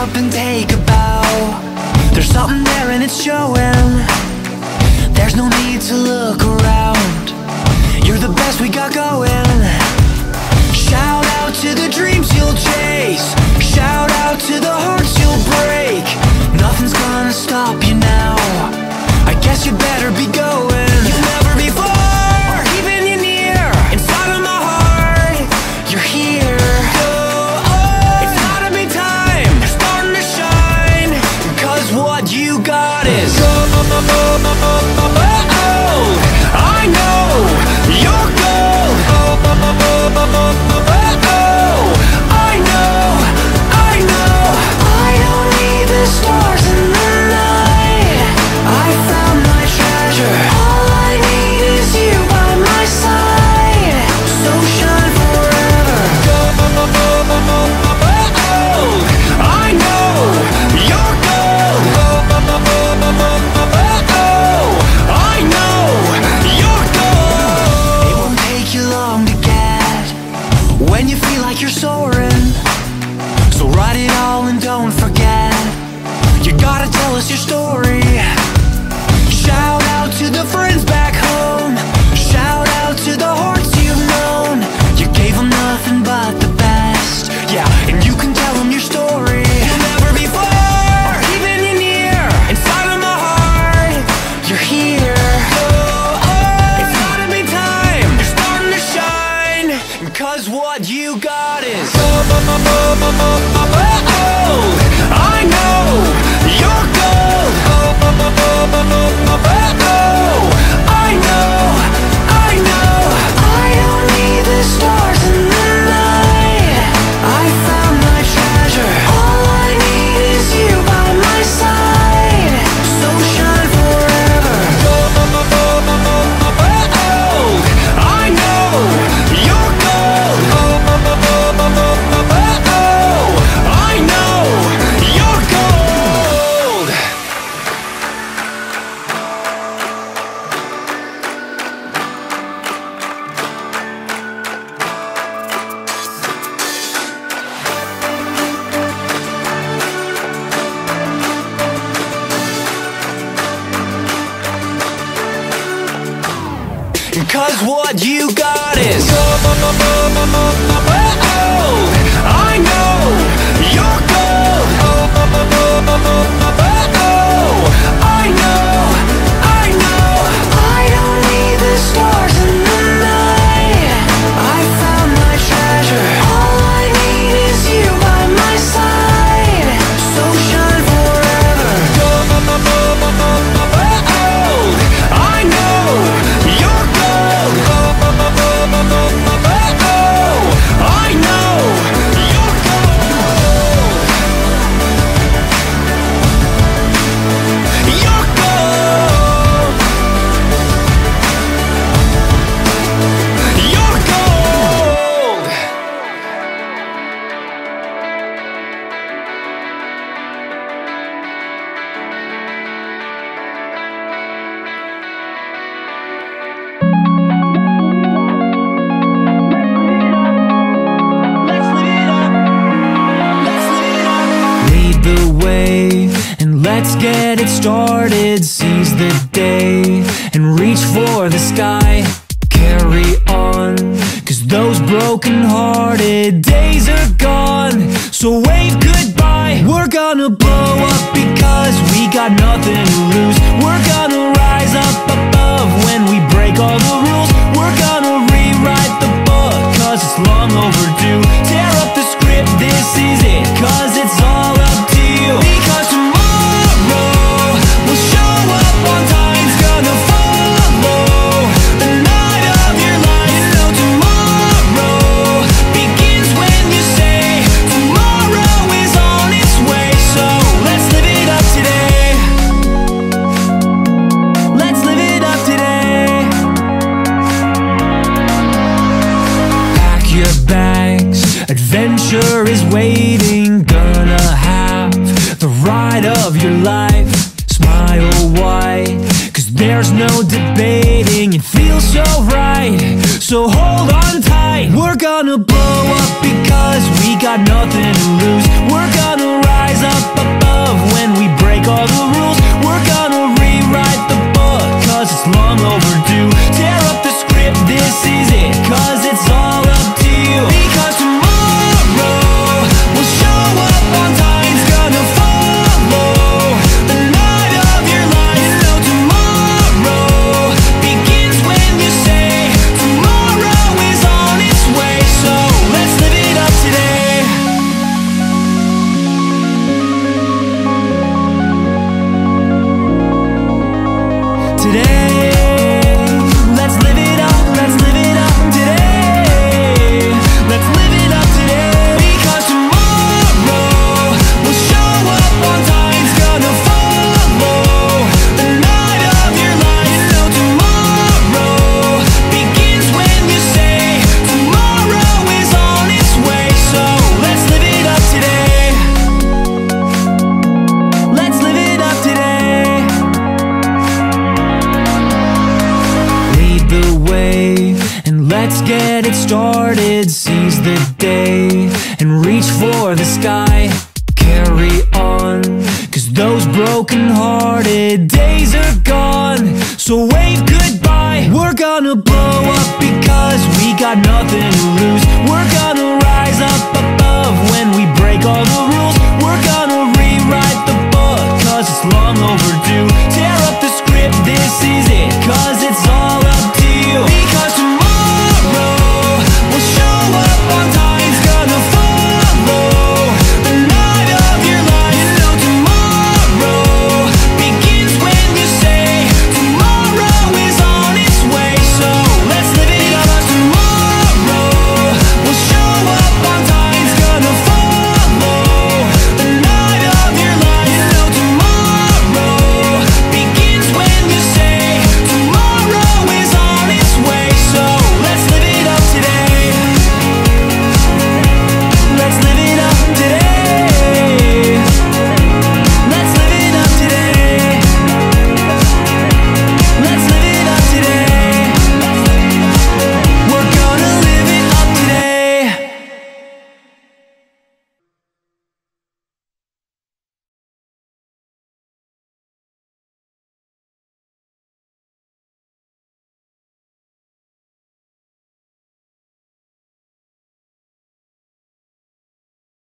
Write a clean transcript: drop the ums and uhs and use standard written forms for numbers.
up and take a bow. There's something there and it's showing. There's no need to look around. You're the best we got going. Shout out to the dreams you'll chase. Shout out to the hearts you'll break. Nothing's gonna stop you now. I guess you better be going. You've never before, keeping you near. Inside of my heart, you're here. It's gotta be time, you're starting to shine. Cause what you got is gold. I know you're gold. I know I don't need the stars in the night. I found my treasure. All I need is you by my side. So shine forever. I know you're gold. I know you're gold. It won't take you long to get when you feel like you're soaring. So write it all and don't forget. You gotta tell us your story. Shout out to the friends back home. Shout out to the hearts you've known. You gave them nothing but the best. Yeah, and you can tell them your story. You'll never before, keeping you near. Inside of my heart, you're here. It's gotta be time, you're starting to shine. Cause what you got is I know you're gold. I know I don't need the stars in the night. I found my treasure. All I need is you by my side. So shine forever. I know you're gold. I know you're gold. Cause what you got is I know you're gold. I know I don't need the stars in the night. I found my treasure. All I need is you by my side. So shine forever. I know you're gold. I know you're gold. You're gold. You're gold. Lead the way and let's get it started. Seize the day and reach for the sky. Carry on, cause those broken-hearted days are gone. So wave goodbye. We're gonna blow up because we got nothing to lose. We're gonna rise up above when we break all the rules. We're gonna rewrite the book cause it's long overdue. Tear up the script, this is it, cause it's all up to you. Because tomorrow we'll show up on time. It's gonna follow the night of your life. You know tomorrow begins when you say tomorrow is on its way. So let's live it up today. Let's live it up today. Pack your bags, adventure is waiting. Gonna have the ride of your life. Smile wide, cause there's no debating. It feels so right, so hold on tight. We're gonna blow up because we got nothing to lose. We're gonna rise rise up above when we break all the rules. We're gonna rewrite the book, cause it's long overdue. Tear up the script, this is it, cause it's all up to you. Because tomorrow we'll show up on time. It's gonna follow the night of your life. You know tomorrow begins when you say tomorrow is on its way. So let's live it up today. Today, let's live it up, let's live it up today. Let's live it up today. Because tomorrow we'll show up on time. It's gonna follow the night of your life. You know tomorrow begins when you say tomorrow is on its way. So let's live it up today. Let's live it up today. Lead the way and let's get it started. Seize the day and reach for the sky. Carry on, cause those broken-hearted days are gone. So wave goodbye. We're gonna blow up because we got nothing to lose. We're gonna rise up above when we break all the rules. We're gonna rewrite the book, cause it's long overdue.